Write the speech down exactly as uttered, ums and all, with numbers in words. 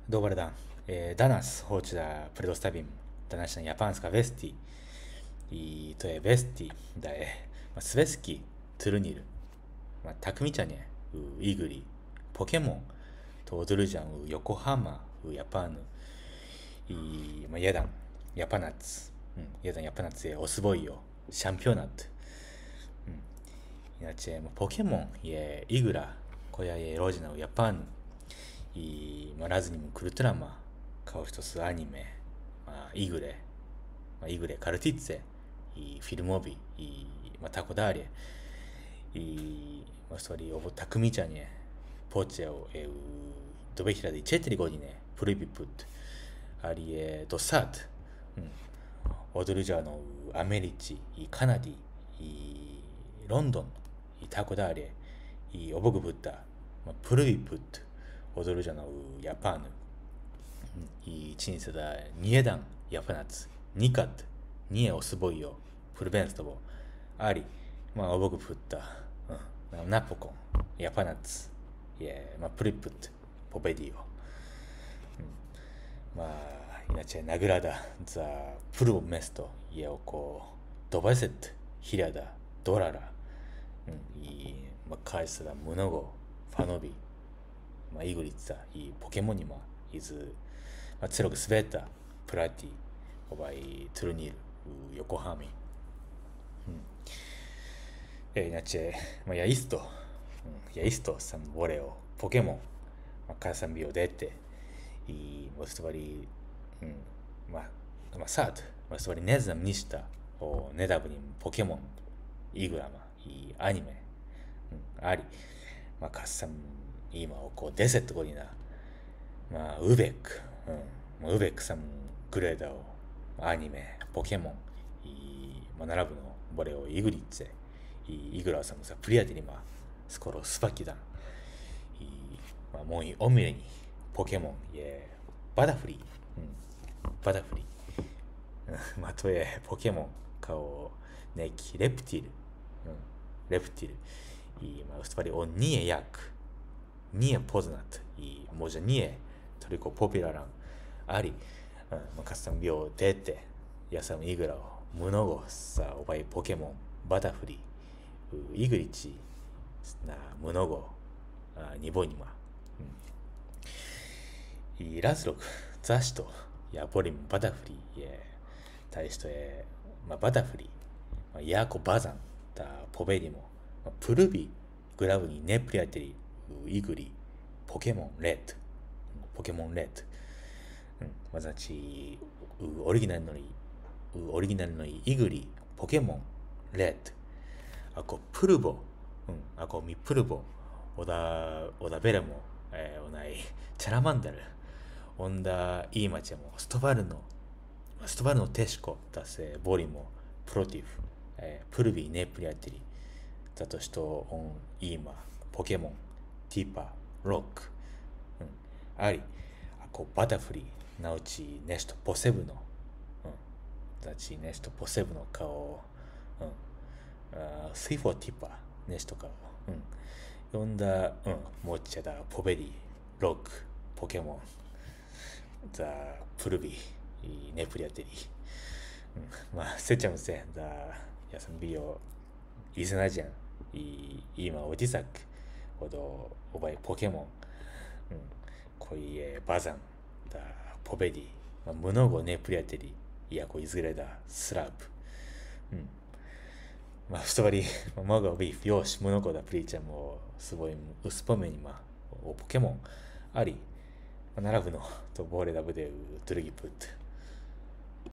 Dobar dan. E, danas hoću da predostavim današnja japanska vesti i to je vesti da je ma, svetski turnir, ma, takmičenje u igri Pokemon to održan u Yokohama u Japanu i ma, jedan Japanac, mm, jedan Japanac je osvojio šampionat. Mm. Inače, ma, Pokemon je igra koja je rođena u Japanu i ma, raznim kulturama kao što su anime, ma, igre, ma, igre kartice i filmovi i ma, tako dalje. I ma, u stvari ovo takmičenje počeo je u dve hiljade četiri godine prvi put, ali je do sad mm, održano u Americi i Kanadi i London i tako dalje. I ovog puta ma, prvi put održano u Japanu. I čini se da nijedan Japanac nikad nije osvojio prvenstvo, ali ma, ovog puta ma, napokon Japanac je ma, prvi put pobedio. Ma, inače, nagrada za prvo mjesto je oko dvadeset hiljada dolara i ma, kaže se da mnogo fanovi ma, igrica i Pokemonima iz ma, celog sveta prati ovaj turnir u Yokohami. Hmm. E, inače, ma, ja isto, ja isto sam voleo Pokemon ma, kada sam bio dete i u stvari, ma, ma sad, ma, u stvari ne znam ništa o nedavnim Pokemon igrama i anime, ali ma, kad sam imao oko deset godina, ma, uvek, ma, uvek sam gledao anime, Pokemon i ma, naravno voleo igrice i igrao sam sa prijateljima skoro svaki dan. I ma, moj omiljeni Pokemon je Butterfree. Butterfree. Ma, to je Pokemon kao neki reptil. Reptil. I ma, u stvari on nije jak, nije poznat i možda nije toliko popularan, ali ma, kad sam bio dete, ja sam igrao mnogo sa ovaj Pokemon Butterfree u igrici na mnogo a, nivoima. I razlog zašto ja volim Butterfree je taj što je ma, Butterfree ma, jako bazan da pobedimo. Ma, prvi glavni neprijatelji u igri Pokemon Red. Pokemon Red. Ma, znači, u originalnoj, u originalnoj igri Pokemon Red, ako prvo, ako mi prvo oda, odaberemo e, onaj Charmander, onda imat ćemo stvarno, stvarno teško da se borimo protiv e, prvi neprijatelji, zato što on ima Pokemon tipa Rock. Ali, ako Butterfree nauči nešto posebno, znači nešto posebno kao uh, Sifo tipa, nešto kao, um, onda um, moći će da pobedi Rock Pokemon za prvi i neprijatelji. Um, ma, sjećam se da ja sam bio iznenađen i imao utisak od ovaj Pokemon um, koji je bazan da pobedi ma, mnogo neprijatelji iako izgleda slab. Hmm. Ma, u stvari, mogao bih još mnogo da pričam o svojim uspomenima o Pokemon, ali ma, naravno to bolje da bude drugi put.